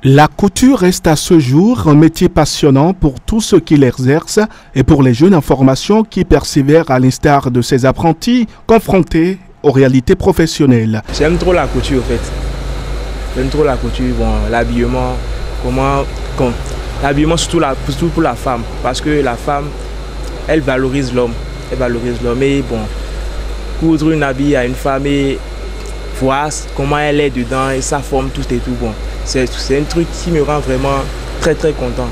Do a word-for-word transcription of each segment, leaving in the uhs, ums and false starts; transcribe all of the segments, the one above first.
La couture reste à ce jour un métier passionnant pour tous ceux qui l'exercent et pour les jeunes en formation qui persévèrent à l'instar de ces apprentis confrontés aux réalités professionnelles. J'aime trop la couture en fait. J'aime trop la couture, bon, l'habillement, comment, quand, l'habillement surtout, la, surtout pour la femme, parce que la femme, elle valorise l'homme, elle valorise l'homme et bon, coudre une habit à une femme et voir comment elle est dedans et sa forme, tout et tout, bon, c'est un truc qui me rend vraiment très très content.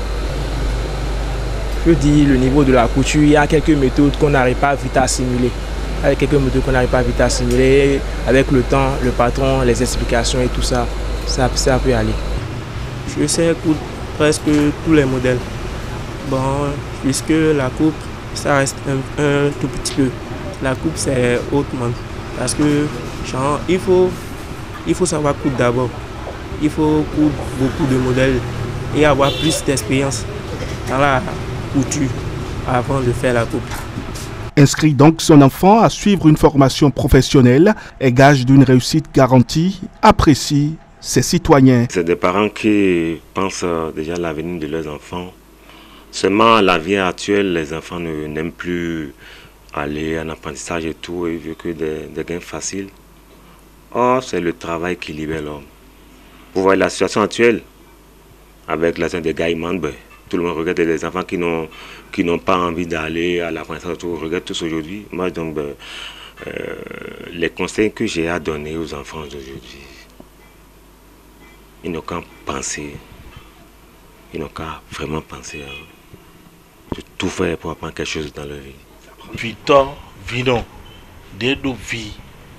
Je dis le niveau de la couture, il y a quelques méthodes qu'on n'arrive pas vite à assimiler. Avec quelques méthodes qu'on n'arrive pas vite à assimiler, avec le temps, le patron, les explications et tout ça, ça, ça peut aller. Je sais coudre presque tous les modèles. Bon, puisque la coupe, ça reste un, un tout petit peu. La coupe, c'est hautement. Parce que, genre, il faut, il faut savoir coudre d'abord. Il faut coudre beaucoup de modèles et avoir plus d'expérience dans la couture avant de faire la coupe. Inscrit donc son enfant à suivre une formation professionnelle et gage d'une réussite garantie, apprécie ses citoyens. C'est des parents qui pensent déjà à l'avenir de leurs enfants. Seulement, la vie actuelle, les enfants n'aiment plus aller en apprentissage et tout, et vu que des, des gains faciles. Or, c'est le travail qui libère l'homme. Vous voyez la situation actuelle, avec la des gars, ils mentent, ben, tout le monde regarde les enfants qui n'ont qui n'ont pas envie d'aller à l'apprentissage, tout regarde tous aujourd'hui. Moi, donc, ben, euh, les conseils que j'ai à donner aux enfants d'aujourd'hui, ils n'ont qu'à penser, ils n'ont qu'à vraiment penser à de tout faire pour apprendre quelque chose dans leur vie. Puis, toi, vino, de deux vies.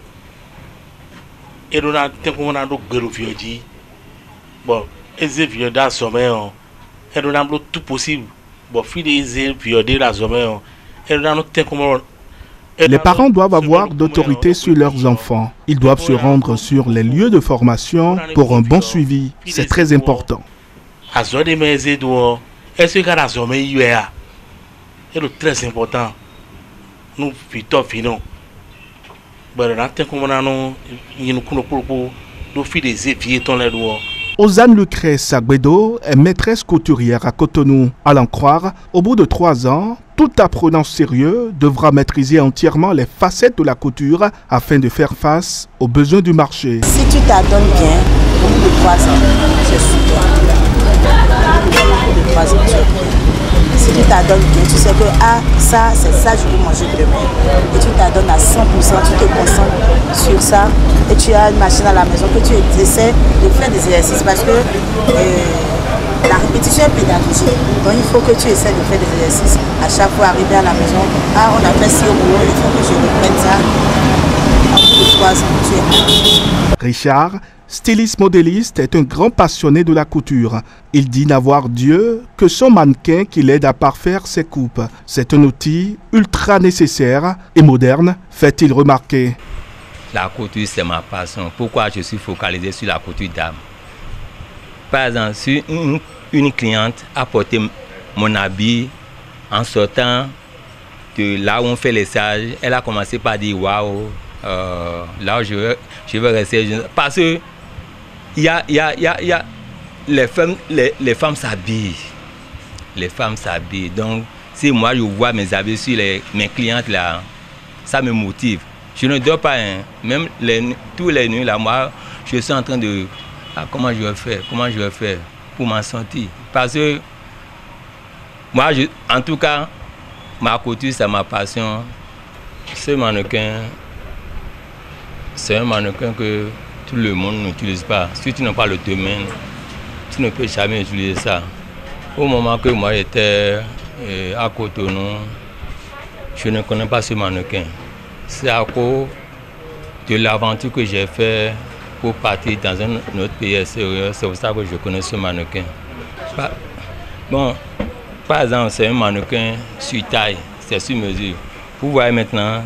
Et nous avons dit, bon, et c'est vieux dans ce moment, et nous avons tout possible. Les parents doivent avoir d'autorité sur leurs enfants. Ils doivent se rendre sur les lieux de formation pour un bon suivi. C'est très important. C'est très important. Nous finons. Ozane Lucrèce Agbedo est maîtresse couturière à Cotonou. À l'en croire, au bout de trois ans, tout apprenant sérieux devra maîtriser entièrement les facettes de la couture afin de faire face aux besoins du marché. Si tu t'adonnes bien, au bout de trois ans, c'est super. Au bout de trois ans, tu es bien. Si tu t'adonnes bien, tu sais que ah, ça, c'est ça, je peux manger demain. Et tu t'adonnes à cent pour cent, tu te concentres sur ça. Et tu as une machine à la maison que tu essaies de faire des exercices parce que euh, la répétition est pédagogique. Donc il faut que tu essaies de faire des exercices à chaque fois arriver à la maison. Ah, on a fait ci au boulot, il faut que je reprenne ça. En bout de trois ans, tu es. Richard, styliste modéliste, est un grand passionné de la couture. Il dit n'avoir Dieu que son mannequin qui l'aide à parfaire ses coupes. C'est un outil ultra nécessaire et moderne, fait-il remarquer. La couture, c'est ma passion. Pourquoi je suis focalisé sur la couture d'âme? Par exemple, si une, une cliente a porté mon habit en sortant de là où on fait les stages, elle a commencé par dire waouh, euh, là où je veux, je veux rester. Parce que il y a, y a, y a, y a, les femmes, les, les femmes s'habillent. Les femmes s'habillent. Donc, si moi je vois mes habits sur les, mes clientes là, ça me motive. Je ne dors pas, hein. Même les, tous les nuits là, moi, je suis en train de ah, comment je vais faire, comment je vais faire pour m'en sortir. Parce que moi, je, en tout cas, ma couture, c'est ma passion. Ce mannequin, c'est un mannequin que tout le monde n'utilise pas. Si tu n'as pas le domaine, tu ne peux jamais utiliser ça. Au moment que moi j'étais euh, à Cotonou, je ne connais pas ce mannequin. C'est à cause de l'aventure que j'ai faite pour partir dans un autre pays extérieur. C'est pour ça que je connais ce mannequin. Bon, par exemple, c'est un mannequin sur taille, c'est sur mesure. Vous voyez maintenant,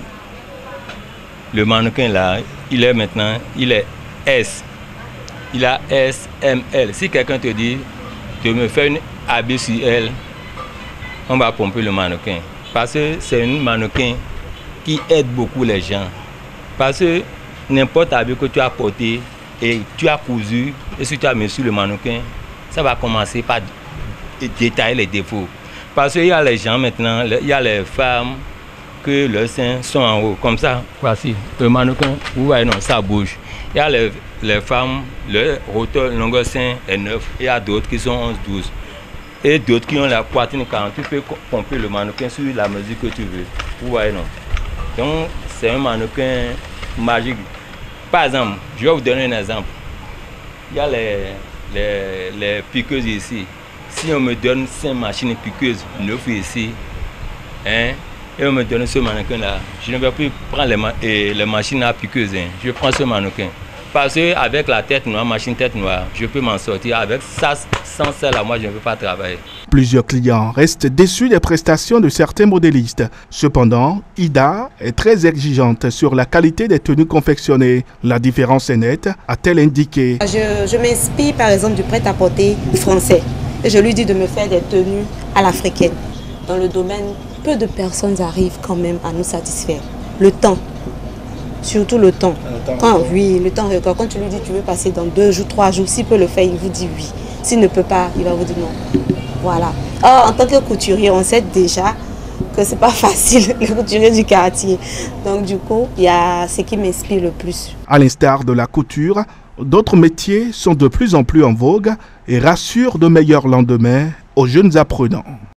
le mannequin là, il est maintenant, il est S. Il a S, M, L. Si quelqu'un te dit de me faire une habit sur elle, on va pomper le mannequin. Parce que c'est un mannequin qui aide beaucoup les gens. Parce que n'importe habit que tu as porté et tu as cousu, et si tu as mis sur le mannequin, ça va commencer par détailler les défauts. Parce qu'il y a les gens maintenant, il y a les femmes que leurs seins sont en haut, comme ça. Voici, le mannequin, vous voyez, non, ça bouge. Il y a les, les femmes, leur hauteur, longueur sein est neuf. Il y a d'autres qui sont onze douze. Et d'autres qui ont la poitrine quarante. Tu peux pomper le mannequin sur la mesure que tu veux. Vous voyez, non. Donc, c'est un mannequin magique. Par exemple, je vais vous donner un exemple. Il y a les, les, les piqueuses ici. Si on me donne cinq machines piqueuses, neuf ici, hein, et on me donne ce mannequin-là, je ne vais plus prendre les, ma les machines à piqueuses. Hein. Je prends ce mannequin. Parce qu'avec la tête noire, machine tête noire, je peux m'en sortir. Avec ça, sans celle-là, moi, je ne peux pas travailler. Plusieurs clients restent déçus des prestations de certains modélistes. Cependant, Ida est très exigeante sur la qualité des tenues confectionnées. La différence est nette, a-t-elle indiqué. Je, je m'inspire par exemple du prêt-à-porter français. Et je lui dis de me faire des tenues à l'africaine. Dans le domaine, peu de personnes arrivent quand même à nous satisfaire. Le temps. Surtout le temps. Le temps quand, oui, le temps record. Quand tu lui dis tu veux passer dans deux jours, trois jours, s'il peut le faire, il vous dit oui. S'il ne peut pas, il va vous dire non. Voilà. Or, en tant que couturier, on sait déjà que c'est pas facile, le couturier du quartier. Donc du coup, il y a ce qui m'inspire le plus. À l'instar de la couture, d'autres métiers sont de plus en plus en vogue et rassurent de meilleurs lendemains aux jeunes apprenants.